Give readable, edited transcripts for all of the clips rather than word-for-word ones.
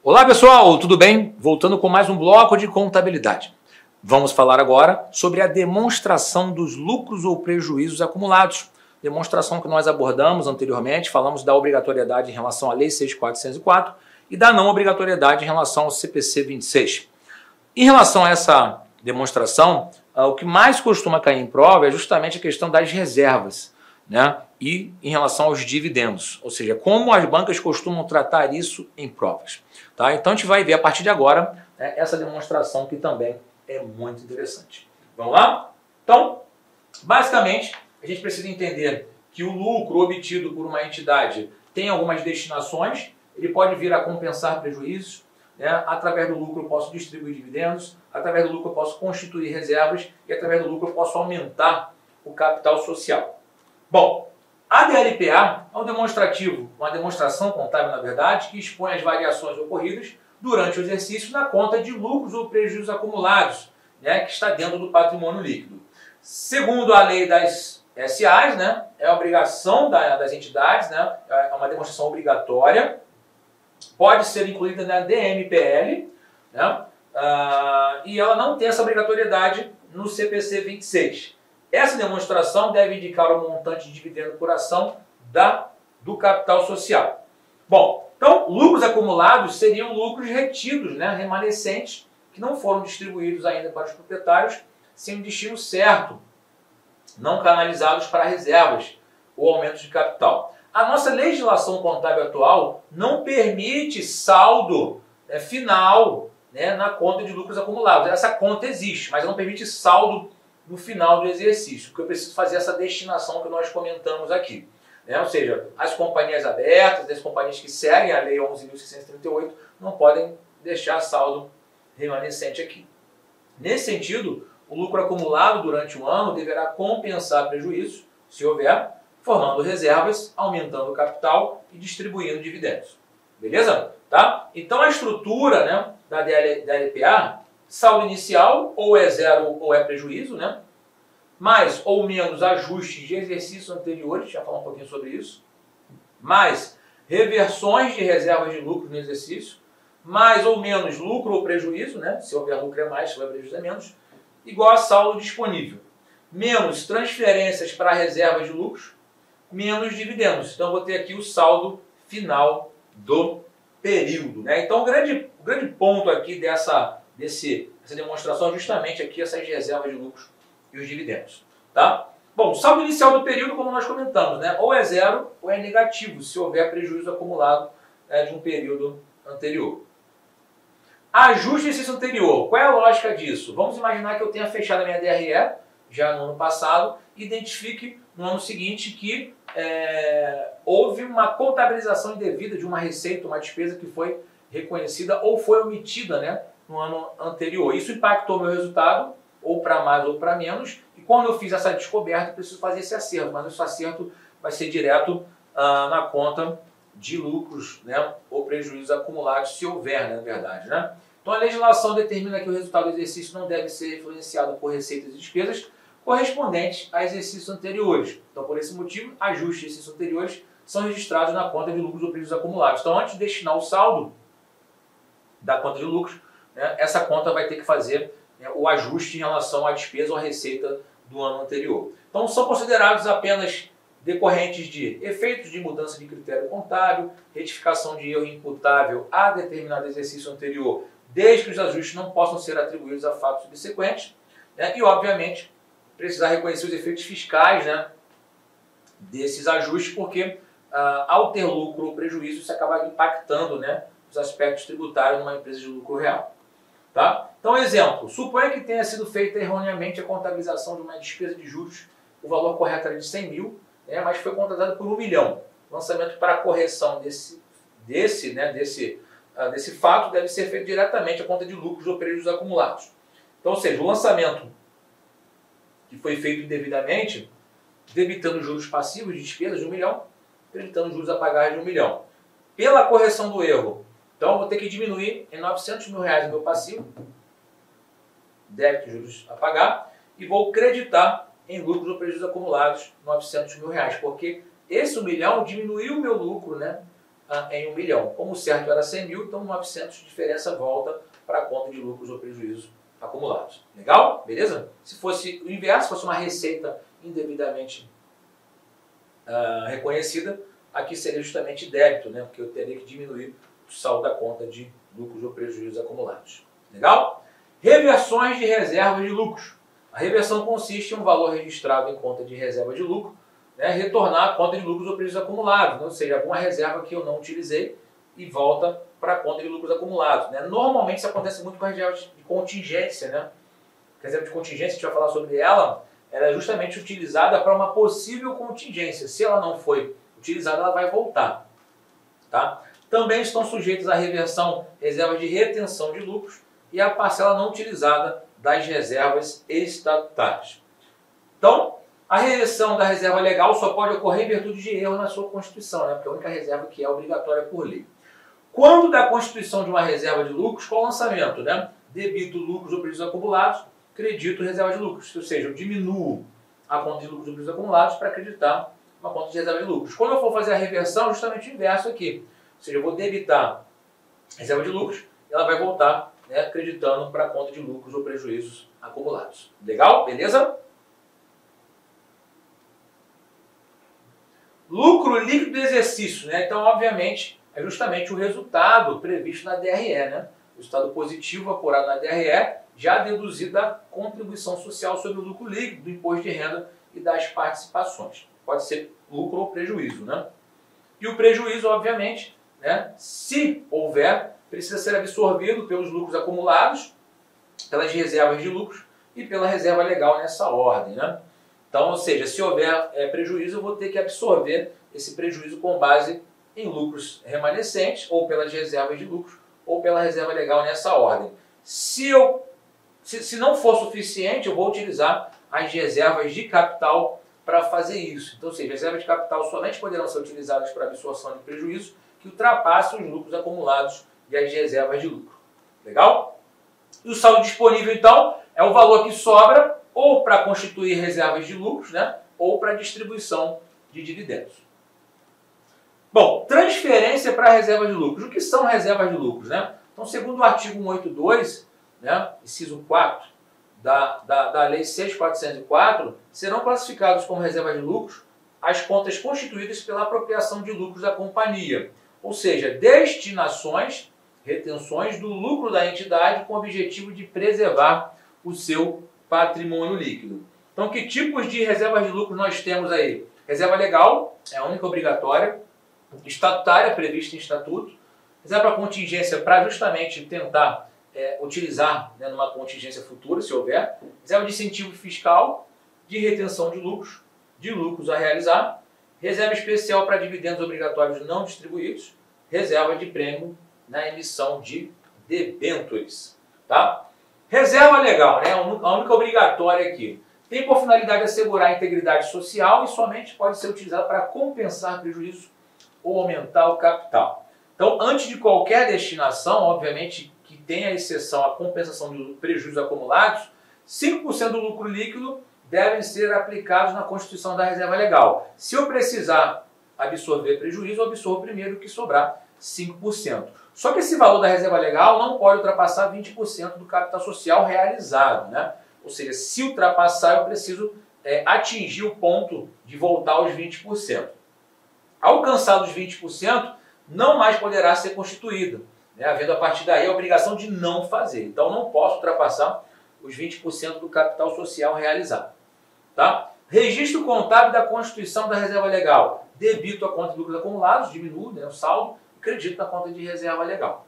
Olá pessoal, tudo bem? Voltando com mais um bloco de contabilidade. Vamos falar agora sobre a demonstração dos lucros ou prejuízos acumulados. Demonstração que nós abordamos anteriormente, falamos da obrigatoriedade em relação à Lei 6.404 e da não obrigatoriedade em relação ao CPC 26. Em relação a essa demonstração, o que mais costuma cair em prova é justamente a questão das reservas, né? E em relação aos dividendos, ou seja, como as bancas costumam tratar isso em provas. Tá? Então a gente vai ver a partir de agora, né, essa demonstração que também é muito interessante. Vamos lá? Então, basicamente, a gente precisa entender que o lucro obtido por uma entidade tem algumas destinações, ele pode vir a compensar prejuízos, né? Através do lucro eu posso distribuir dividendos, através do lucro eu posso constituir reservas e através do lucro eu posso aumentar o capital social. Bom, a DLPA é um demonstrativo, uma demonstração contábil, na verdade, que expõe as variações ocorridas durante o exercício na conta de lucros ou prejuízos acumulados, né, que está dentro do patrimônio líquido. Segundo a lei das SAs, né, é a obrigação das entidades, né, é uma demonstração obrigatória, pode ser incluída na DMPL, né, e ela não tem essa obrigatoriedade no CPC 26. Essa demonstração deve indicar o montante de dividendo por ação do capital social. Bom, então, lucros acumulados seriam lucros retidos, né, remanescentes, que não foram distribuídos ainda para os proprietários, sem um destino certo, não canalizados para reservas ou aumentos de capital. A nossa legislação contábil atual não permite saldo final, né, na conta de lucros acumulados. Essa conta existe, mas não permite saldo no final do exercício, porque eu preciso fazer essa destinação que nós comentamos aqui. Né? Ou seja, as companhias abertas, as companhias que seguem a Lei 11.638, não podem deixar saldo remanescente aqui. Nesse sentido, o lucro acumulado durante o ano deverá compensar prejuízos, se houver, formando reservas, aumentando o capital e distribuindo dividendos. Beleza? Tá? Então a estrutura, né, da LPA, saldo inicial, ou é zero ou é prejuízo, né? Mais ou menos ajustes de exercícios anteriores, já falar um pouquinho sobre isso, mais reversões de reservas de lucro no exercício, mais ou menos lucro ou prejuízo, né? Se houver lucro é mais, se houver prejuízo é menos, igual a saldo disponível, menos transferências para reservas de lucros, menos dividendos. Então eu vou ter aqui o saldo final do período, né? Então o grande ponto aqui dessa demonstração é justamente aqui essas reservas de lucros e os dividendos. Tá? Bom, o saldo inicial do período, como nós comentamos, né? Ou é zero ou é negativo, se houver prejuízo acumulado de um período anterior. Ajuste de exercício anterior. Qual é a lógica disso? Vamos imaginar que eu tenha fechado a minha DRE já no ano passado e identifique no ano seguinte que houve uma contabilização indevida de uma receita, uma despesa que foi reconhecida ou foi omitida, né, no ano anterior. Isso impactou meu resultado, ou para mais ou para menos, e quando eu fiz essa descoberta, eu preciso fazer esse acerto, mas esse acerto vai ser direto na conta de lucros, né, ou prejuízos acumulados, se houver, né, na verdade. Né? Então a legislação determina que o resultado do exercício não deve ser influenciado por receitas e despesas correspondentes a exercícios anteriores. Então, por esse motivo, ajustes de exercícios anteriores são registrados na conta de lucros ou prejuízos acumulados. Então, antes de destinar o saldo da conta de lucros, né, essa conta vai ter que fazer o ajuste em relação à despesa ou à receita do ano anterior. Então são considerados apenas decorrentes de efeitos de mudança de critério contábil, retificação de erro imputável a determinado exercício anterior, desde que os ajustes não possam ser atribuídos a fatos subsequentes, né, e obviamente precisar reconhecer os efeitos fiscais, né, desses ajustes, porque ao ter lucro ou prejuízo isso acaba impactando, né, os aspectos tributários numa empresa de lucro real. Tá? Então, exemplo, suponha que tenha sido feita erroneamente a contabilização de uma despesa de juros, o valor correto era de 100 mil, né, mas foi contratado por 1 milhão. O lançamento para a correção desse fato deve ser feito diretamente à conta de lucros ou prejuízos acumulados. Então, ou seja, o lançamento que foi feito indevidamente, debitando juros passivos de despesas de 1 milhão, debitando juros a pagar de 1 milhão. Pela correção do erro, então eu vou ter que diminuir em 900 mil reais o meu passivo, débito de juros a pagar, e vou creditar em lucros ou prejuízos acumulados 900 mil reais, porque esse 1 milhão diminuiu o meu lucro, né, em 1 milhão. Como o certo era 100 mil, então 900 de diferença volta para a conta de lucros ou prejuízos acumulados. Legal? Beleza? Se fosse o inverso, fosse uma receita indevidamente reconhecida, aqui seria justamente débito, né? Porque eu teria que diminuir o saldo da conta de lucros ou prejuízos acumulados. Legal? Reversões de reservas de lucros. A reversão consiste em um valor registrado em conta de reserva de lucro, né, retornar a conta de lucros ou prejuízos acumulados, né? Ou seja, alguma reserva que eu não utilizei e volta para a conta de lucros acumulados. Né? Normalmente isso acontece muito com a reserva de contingência. Né? A reserva de contingência, a gente vai falar sobre ela, ela é justamente utilizada para uma possível contingência. Se ela não foi utilizada, ela vai voltar. Tá? Também estão sujeitos à reversão reservas de retenção de lucros e a parcela não utilizada das reservas estatutárias. Então, a reversão da reserva legal só pode ocorrer em virtude de erro na sua Constituição, né? Porque é a única reserva que é obrigatória por lei. Quando da constituição de uma reserva de lucros, qual o lançamento? Né? Debito lucros ou prejuízos acumulados, credito reserva de lucros. Ou seja, eu diminuo a conta de lucros ou prejuízos acumulados para acreditar uma conta de reserva de lucros. Quando eu for fazer a reversão, justamente o inverso aqui. Ou seja, eu vou debitar reserva de lucros e ela vai voltar, né, acreditando para a conta de lucros ou prejuízos acumulados. Legal? Beleza? Lucro líquido do exercício, né? Então, obviamente, é justamente o resultado previsto na DRE, né? O resultado positivo apurado na DRE, já deduzido da contribuição social sobre o lucro líquido, do imposto de renda e das participações. Pode ser lucro ou prejuízo, né? E o prejuízo, obviamente, né, se houver, precisa ser absorvido pelos lucros acumulados, pelas reservas de lucros e pela reserva legal nessa ordem, né? Então, ou seja, se houver prejuízo, eu vou ter que absorver esse prejuízo com base em lucros remanescentes, ou pelas reservas de lucros, ou pela reserva legal nessa ordem. Se não for suficiente, eu vou utilizar as reservas de capital para fazer isso. Então, ou seja, as reservas de capital somente poderão ser utilizadas para absorção de prejuízo que ultrapassem os lucros acumulados e as reservas de lucro. Legal? E o saldo disponível, então, é o valor que sobra ou para constituir reservas de lucros, né, ou para distribuição de dividendos. Bom, transferência para reserva de lucros. O que são reservas de lucros? Né? Então, segundo o artigo 182, né, inciso 4 da Lei 6.404, serão classificados como reserva de lucros as contas constituídas pela apropriação de lucros da companhia, ou seja, destinações, retenções do lucro da entidade com o objetivo de preservar o seu patrimônio líquido. Então, que tipos de reservas de lucro nós temos aí? Reserva legal, é a única obrigatória, estatutária, prevista em estatuto, reserva para contingência para justamente tentar utilizar, né, numa contingência futura, se houver, reserva de incentivo fiscal, de retenção de lucros a realizar, reserva especial para dividendos obrigatórios não distribuídos, reserva de prêmio na emissão de debêntures. Tá? Reserva legal, né, a única obrigatória aqui. Tem por finalidade assegurar a integridade social e somente pode ser utilizada para compensar prejuízo ou aumentar o capital. Então, antes de qualquer destinação, obviamente que tem a exceção à compensação de prejuízos acumulados, 5% do lucro líquido devem ser aplicados na constituição da reserva legal. Se eu precisar absorver prejuízo, eu absorvo primeiro o que sobrar, 5%. Só que esse valor da reserva legal não pode ultrapassar 20% do capital social realizado, né? Ou seja, se ultrapassar, eu preciso atingir o ponto de voltar aos 20%. Alcançados os 20%, não mais poderá ser constituída, né? Havendo a partir daí a obrigação de não fazer. Então, não posso ultrapassar os 20% do capital social realizado. Tá? Registro contábil da constituição da reserva legal. Debito a conta de lucros acumulados, diminuo, né, o saldo, e credito na conta de reserva legal.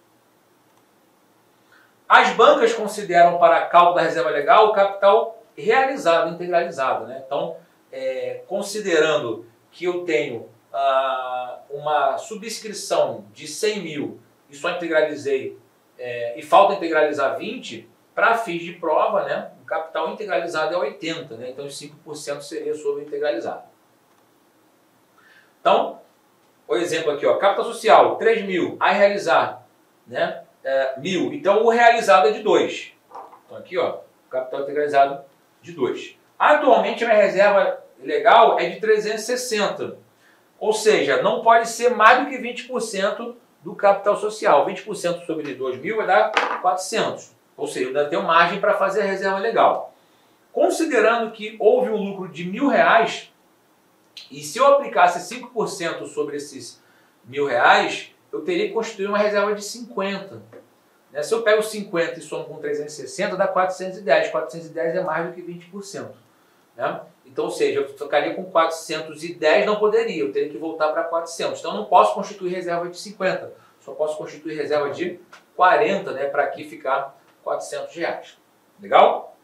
As bancas consideram para cálculo da reserva legal o capital realizado, integralizado. Né? Então, considerando que eu tenho uma subscrição de 100 mil e só integralizei, e falta integralizar 20, para fins de prova, né, o capital integralizado é 80, né, então os 5% seria sobre o integralizado. Então, o exemplo aqui, ó, capital social, 3 mil, a realizar, né, 1.000, então o realizado é de 2. Então aqui, ó, o capital integralizado de 2. Atualmente a minha reserva legal é de 360. Ou seja, não pode ser mais do que 20% do capital social. 20% sobre 2.000 vai dar 400. Ou seja, ainda tem margem para fazer a reserva legal. Considerando que houve um lucro de R$ 1.000, e se eu aplicasse 5% sobre esses R$ 1.000, eu teria que constituir uma reserva de 50. Se eu pego 50 e somo com 360, dá 410. 410 é mais do que 20%. Então, ou seja, eu ficaria com 410, não poderia, eu teria que voltar para 400. Então, eu não posso constituir reserva de 50, só posso constituir reserva de 40, para aqui ficar R$ 400. Legal?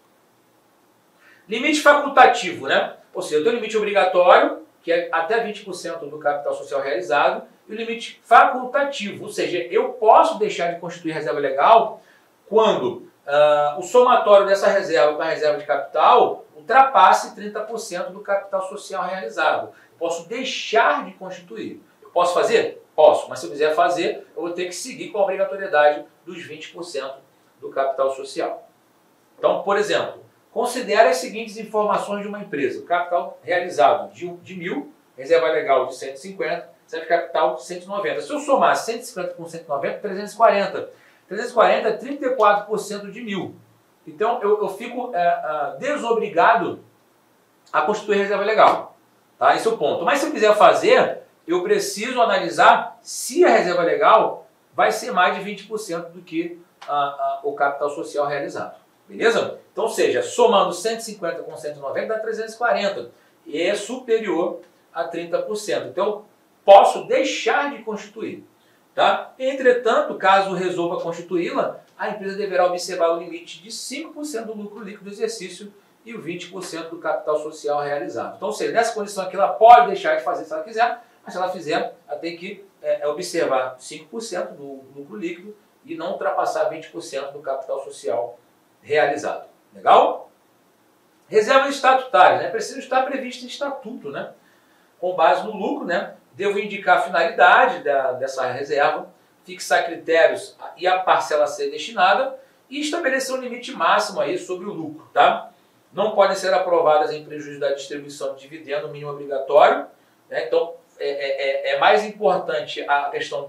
Limite facultativo, Ou seja, eu tenho o limite obrigatório, que é até 20% do capital social realizado, e o limite facultativo, ou seja, eu posso deixar de constituir reserva legal quando o somatório dessa reserva com a reserva de capital ultrapasse 30% do capital social realizado. Eu posso deixar de constituir. Eu posso fazer? Posso, mas se eu quiser fazer, eu vou ter que seguir com a obrigatoriedade dos 20% do capital social. Então, por exemplo, considere as seguintes informações de uma empresa. O capital realizado de 1.000, reserva legal de 150, reserva de capital de 190. Se eu somar 150 com 190, 340. 340 é 34% de 1.000. Então, eu fico desobrigado a constituir reserva legal. Tá? Esse é o ponto. Mas se eu quiser fazer, eu preciso analisar se a reserva legal vai ser mais de 20% do que o capital social realizado. Beleza? Então, ou seja, somando 150 com 190 dá 340. E é superior a 30%. Então, posso deixar de constituir. Tá? Entretanto, caso resolva constituí-la, a empresa deverá observar o limite de 5% do lucro líquido do exercício e o 20% do capital social realizado. Então, ou seja, nessa condição aqui, ela pode deixar de fazer se ela quiser, mas se ela fizer, ela tem que observar 5% do lucro líquido e não ultrapassar 20% do capital social realizado. Legal? Reservas estatutárias, precisam estar previstas em estatuto, com base no lucro, Devo indicar a finalidade dessa reserva, fixar critérios e a parcela a ser destinada e estabelecer um limite máximo aí sobre o lucro. Tá? Não podem ser aprovadas em prejuízo da distribuição de dividendo mínimo obrigatório. Então, é mais importante a questão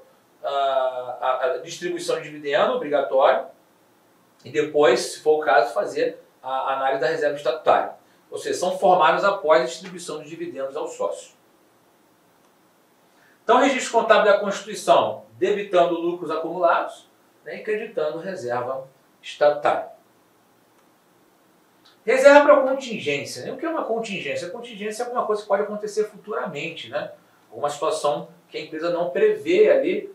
a distribuição de dividendo obrigatório e depois, se for o caso, fazer a análise da reserva estatutária. Ou seja, são formadas após a distribuição de dividendos aos sócios. Então, registro contábil da Constituição, debitando lucros acumulados e creditando reserva estatutária. Reserva para contingência. O que é uma contingência? A contingência é alguma coisa que pode acontecer futuramente, Alguma situação que a empresa não prevê ali,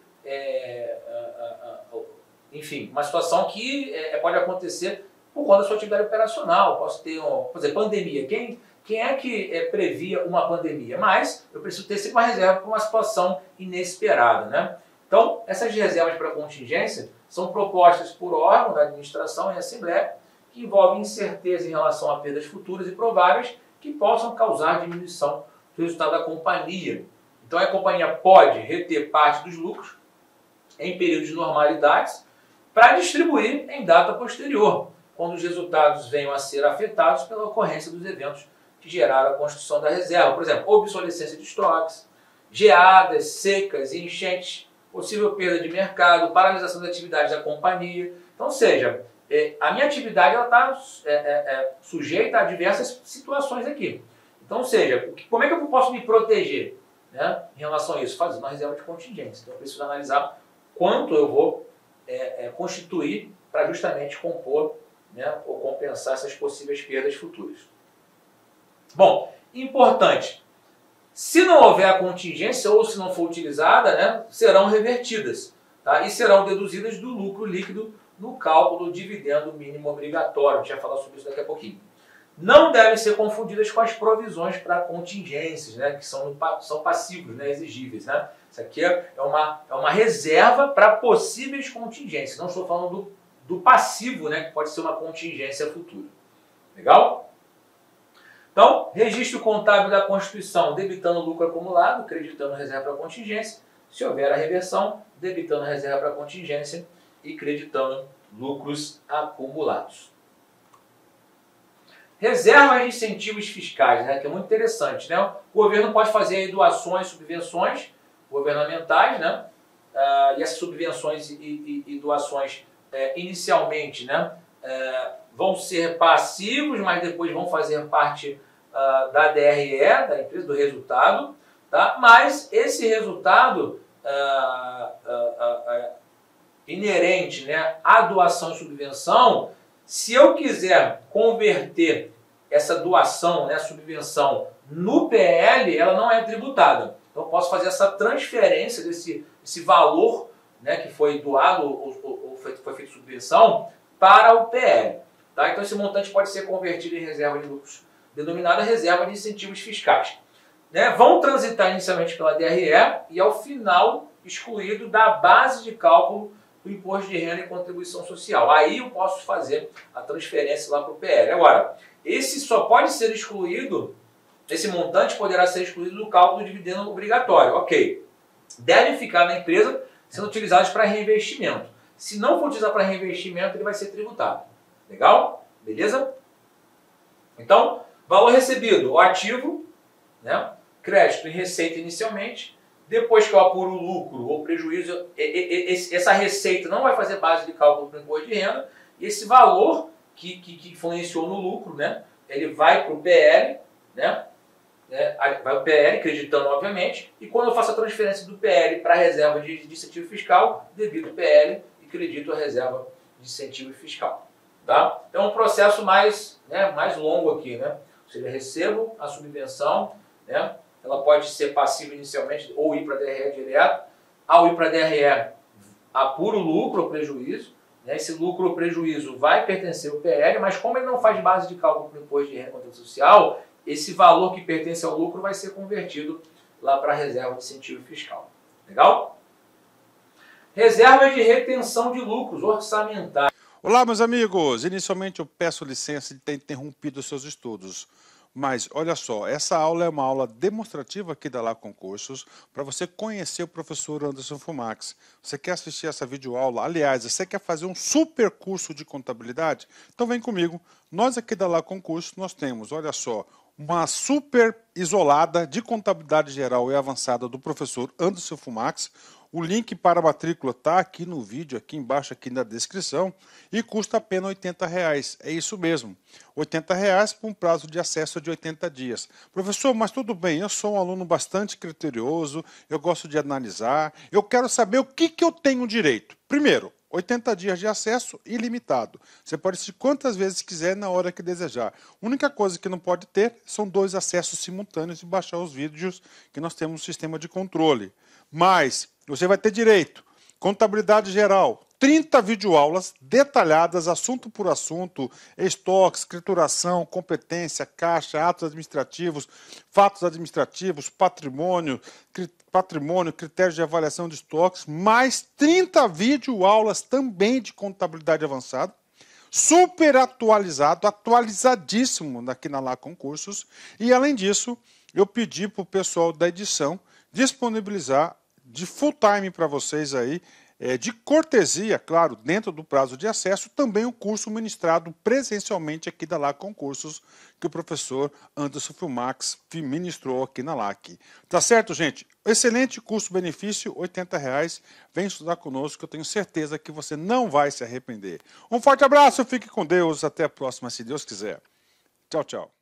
enfim, uma situação que pode acontecer por conta da sua atividade operacional. Posso ter, por exemplo, pandemia. Quem é que previa uma pandemia? Mas eu preciso ter sempre uma reserva para uma situação inesperada. Então, essas reservas para contingência são propostas por órgão da administração e assembleia que envolvem incerteza em relação a perdas futuras e prováveis que possam causar diminuição do resultado da companhia. Então, a companhia pode reter parte dos lucros em períodos de normalidades para distribuir em data posterior, quando os resultados venham a ser afetados pela ocorrência dos eventos que geraram a constituição da reserva. Por exemplo, obsolescência de estoques, geadas, secas e enchentes, possível perda de mercado, paralisação das atividades da companhia. Então, ou seja, a minha atividade está sujeita a diversas situações aqui. Então, ou seja, como é que eu posso me proteger em relação a isso? Fazendo uma reserva de contingência. Então, eu preciso analisar quanto eu vou constituir para justamente compor ou compensar essas possíveis perdas futuras. Bom, importante, se não houver a contingência ou se não for utilizada, serão revertidas, tá? E serão deduzidas do lucro líquido no cálculo do dividendo mínimo obrigatório. A gente vai falar sobre isso daqui a pouquinho. Não devem ser confundidas com as provisões para contingências, que são passivos, exigíveis. Isso aqui é uma reserva para possíveis contingências. Não estou falando do passivo, que pode ser uma contingência futura. Legal? Então, registro contábil da Constituição, debitando lucro acumulado, creditando reserva para contingência. Se houver a reversão, debitando reserva para contingência e creditando lucros acumulados. Reservas de incentivos fiscais, né, que é muito interessante, né? O governo pode fazer aí doações, subvenções governamentais, né? E essas subvenções e doações inicialmente, né, vão ser passivos, mas depois vão fazer parte da DRE, da empresa, do resultado, tá? Mas esse resultado inerente, né, à doação e subvenção, se eu quiser converter essa doação, né, subvenção no PL, ela não é tributada. Então eu posso fazer essa transferência desse valor, né, que foi doado ou foi feito subvenção para o PL. Tá? Então esse montante pode ser convertido em reserva de lucros, denominada reserva de incentivos fiscais. Né? Vão transitar inicialmente pela DRE e ao final excluído da base de cálculo do imposto de renda e contribuição social. Aí eu posso fazer a transferência lá para o PL. Agora, esse só pode ser excluído, esse montante poderá ser excluído do cálculo do dividendo obrigatório. Ok. Deve ficar na empresa sendo utilizados para reinvestimento. Se não for utilizado para reinvestimento, ele vai ser tributado. Legal? Beleza? Então, valor recebido, o ativo, né? Crédito e receita inicialmente. Depois que eu apuro o lucro ou prejuízo, essa receita não vai fazer base de cálculo para o imposto de renda. E esse valor que influenciou no lucro, né, ele vai para o PL, né, vai o PL, creditando obviamente, e quando eu faço a transferência do PL para a reserva de incentivo fiscal, debito o PL e credito a reserva de incentivo fiscal. Tá? Então é um processo mais longo aqui, né? Ou seja, recebo a subvenção, né? Ela pode ser passiva inicialmente ou ir para a DRE direto. Ao ir para a DRE, apura o lucro ou prejuízo. Né? Esse lucro ou prejuízo vai pertencer ao PL, mas como ele não faz base de cálculo para o imposto de renda e contribuição social, esse valor que pertence ao lucro vai ser convertido lá para a reserva de incentivo fiscal. Legal? Reservas de retenção de lucros orçamentários. Olá, meus amigos! Inicialmente eu peço licença de ter interrompido os seus estudos. Mas, olha só, essa aula é uma aula demonstrativa aqui da Lá Concursos para você conhecer o professor Anderson Fumax. Você quer assistir essa videoaula? Aliás, você quer fazer um super curso de contabilidade? Então vem comigo. Nós aqui da Lá Concursos, nós temos, olha só, uma super isolada de contabilidade geral e avançada do professor Anderson Fumax. O link para a matrícula está aqui no vídeo, aqui embaixo, aqui na descrição, e custa apenas R$80. É isso mesmo, R$80 por um prazo de acesso de 80 dias. Professor, mas tudo bem, eu sou um aluno bastante criterioso, eu gosto de analisar, eu quero saber o que eu tenho direito. Primeiro, 80 dias de acesso ilimitado. Você pode assistir quantas vezes quiser na hora que desejar. A única coisa que não pode ter são 2 acessos simultâneos e baixar os vídeos que nós temos no sistema de controle. Mas você vai ter direito, contabilidade geral, 30 videoaulas detalhadas, assunto por assunto, estoque, escrituração, competência, caixa, atos administrativos, fatos administrativos, patrimônio, critérios de avaliação de estoques, mais 30 videoaulas também de contabilidade avançada, super atualizado, atualizadíssimo aqui na Lá Concursos, e além disso, eu pedi para o pessoal da edição disponibilizar de full time para vocês aí, de cortesia, claro, dentro do prazo de acesso, também o curso ministrado presencialmente aqui da Lá Concursos, que o professor Anderson Fumax ministrou aqui na LAC. Tá certo, gente? Excelente custo-benefício, R$80. Vem estudar conosco, que eu tenho certeza que você não vai se arrepender. Um forte abraço, fique com Deus, até a próxima, se Deus quiser. Tchau, tchau.